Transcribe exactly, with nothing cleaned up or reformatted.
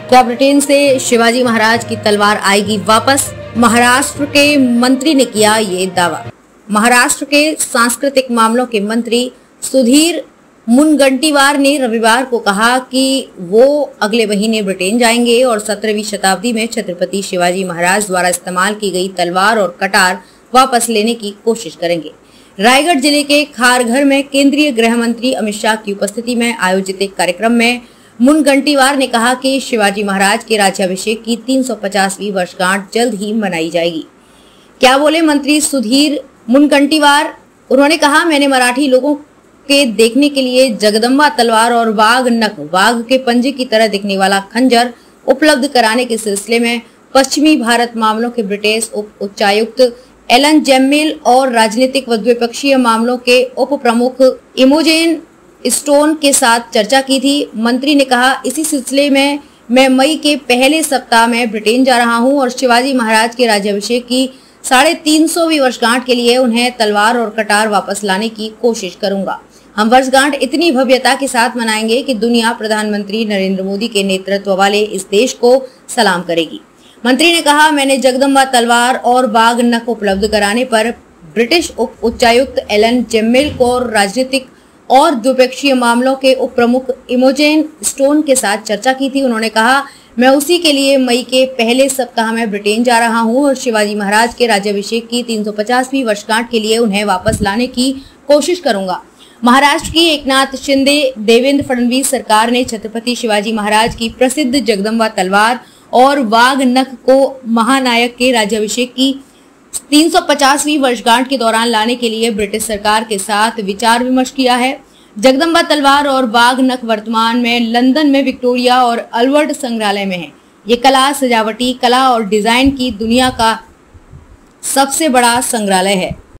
क्या ब्रिटेन से शिवाजी महाराज की तलवार आएगी वापस? महाराष्ट्र के मंत्री ने किया ये दावा। महाराष्ट्र के सांस्कृतिक मामलों के मंत्री सुधीर मुनगंटीवार ने रविवार को कहा कि वो अगले महीने ब्रिटेन जाएंगे और सत्रहवीं शताब्दी में छत्रपति शिवाजी महाराज द्वारा इस्तेमाल की गई तलवार और कटार वापस लेने की कोशिश करेंगे। रायगढ़ जिले के खारघर में केंद्रीय गृह मंत्री अमित शाह की उपस्थिति में आयोजित एक कार्यक्रम में मुनगंटीवार ने कहा कि शिवाजी महाराज के राज्याभिषेक की तीन सौ पचासवीं वर्षगांठ जल्द ही मनाई जाएगी। क्या बोले मंत्री सुधीर मुनगंटीवार? उन्होंने कहा, मैंने मराठी लोगों के देखने के लिए जगदम्बा तलवार और वाघ नख वाघ के पंजे की तरह दिखने वाला खंजर उपलब्ध कराने के सिलसिले में पश्चिमी भारत मामलों के ब्रिटिश उप उच्चायुक्त एलन जेम्मिल और राजनीतिक व द्विपक्षीय मामलों के उप प्रमुख इमोजेन स्टोन के साथ चर्चा की थी। मंत्री ने कहा, इसी सिलसिले में मैं मई के पहले सप्ताह में ब्रिटेन जा रहा हूं और शिवाजी महाराज के राज्याभिषेक की साढ़े तीन सौवीं वर्षगांठ के लिए उन्हें तलवार और कटार वापस लाने की कोशिश करूंगा। हम वर्षगांठ इतनी भव्यता के साथ मनाएंगे कि दुनिया प्रधानमंत्री नरेंद्र मोदी के नेतृत्व वाले इस देश को सलाम करेगी। मंत्री ने कहा, मैंने जगदम्बा तलवार और वाघ नख उपलब्ध कराने पर ब्रिटिश उप उच्चायुक्त एलन जेम्मिल को राजनीतिक और द्विपक्षीय मामलों के उप प्रमुख इमोजेन स्टोन के साथ चर्चा की थी। उन्होंने कहा, मैं उसी के लिए मई के पहले सप्ताह में ब्रिटेन जा रहा हूं और शिवाजी महाराज के राज्याभिषेक की तीन सौ पचासवीं वर्षगांठ के लिए उन्हें वापस लाने की कोशिश करूंगा। महाराष्ट्र की एकनाथ शिंदे देवेंद्र फडणवीस सरकार ने छत्रपति शिवाजी महाराज की प्रसिद्ध जगदम्बा तलवार और वाघ नख को महानायक के राज्याभिषेक की तीन सौ पचासवीं वर्षगांठ के दौरान लाने के लिए ब्रिटिश सरकार के साथ विचार विमर्श किया है। जगदम्बा तलवार और वाघ नख वर्तमान में लंदन में विक्टोरिया और अल्बर्ट संग्रहालय में है। ये कला, सजावटी कला और डिजाइन की दुनिया का सबसे बड़ा संग्रहालय है।